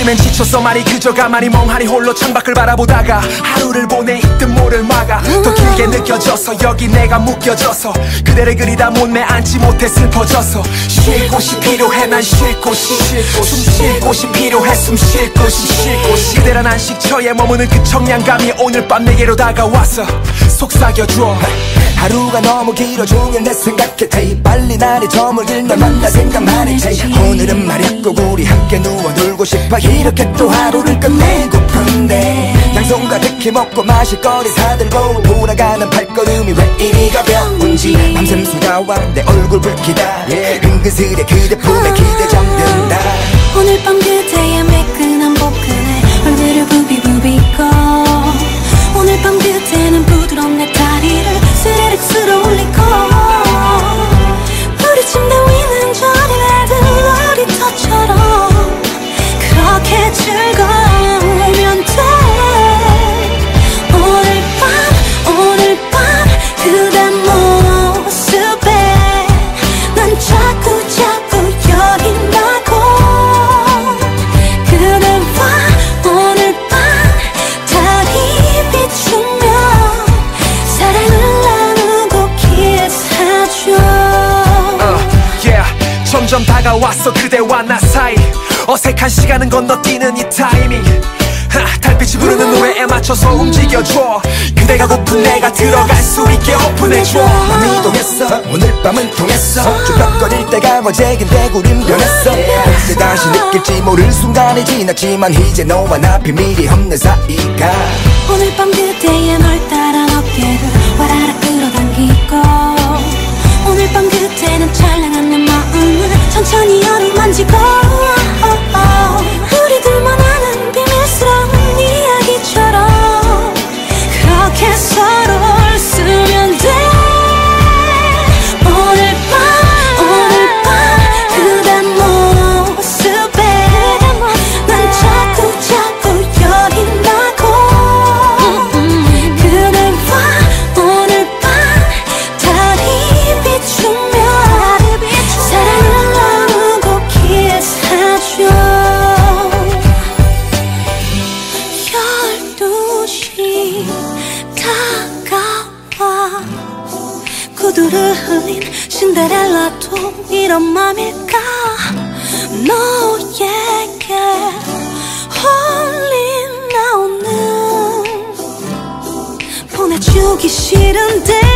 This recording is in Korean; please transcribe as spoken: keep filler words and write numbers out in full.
아침엔 지쳤어 말이 그저 가만히 멍하니 홀로 창밖을 바라보다가 하루를 보내 있던 모를 막아 더 길게 느껴져서 여기 내가 묶여져서 그대를 그리다 못내 앉지 못해 슬퍼져서 쉴 곳이 필요해 난 쉴 곳이 숨 쉴 곳이 필요해 숨 쉴 곳이 쉴 곳이 그대란 안식처에 머무는 그 청량감이 오늘 밤 내게로 다가왔어 속삭여줘 하루가 너무 길어 종일 내 생각해 테이 빨리 날이 저물길 널 만나 생각만 해 테이 오늘은 말야 꼭 우리 함께 누워 놀고 싶어 이렇게 또 하루를 끝내고픈데 양손 가득히 먹고 마실 거리 사들고 돌아가는 발걸음이 왜 이리 가벼운지 밤샘 수다와 내 얼굴 붉히다 은근슬에 그대 품에 기대 잠든다 오늘 밤 그대의 매끈한 복근에 얼굴을 부비부비고 오늘 밤 그대는 부드러운 내 다리를 스르륵 쓸어 올리고 우리 침대 위는 저리 애들 놀이터처럼 그렇게 즐거우면 돼 오늘 밤 오늘 밤 그대 모습에 난 자꾸 자꾸 여긴다고 그대와 오늘 밤 달이 비추며 사랑을 나누고 키스해줘 uh, yeah. 점점 다가왔어 그대와 나 사이 어색한 시간은 건너뛰는 이 타이밍 하, 달빛이 부르는 노래에 맞춰서 움직여줘 그대가 고픈 내가 들어갈 수 있게 오픈해줘 마음이 동했어 오늘 밤은 통했어 쭈뼛거릴 때가 어제인데 우린 변했어 언제 다시 느낄지 모를 순간이 지났지만 이제 너와 나 비밀이 없는 사이가 오늘 밤 그대의 널따란 어깨를 와라락 끌어당기고 오늘 밤 그대는 찬란한 내 마음을 천천히 어루만지고 우리 둘만 아는 비밀스러운 이야기처럼 그렇게 서로를 쓰면 돼 오늘 밤 오늘 밤 그대 모습에 난 자꾸 자꾸 여긴다고 그대와 오늘 밤 달이 비추며 사랑을 나누고 키스해줘 열두 시 다가와 구두를 흘린 신데렐라도 이런 맘일까 너에게 홀린 나 오늘 보내주기 싫은데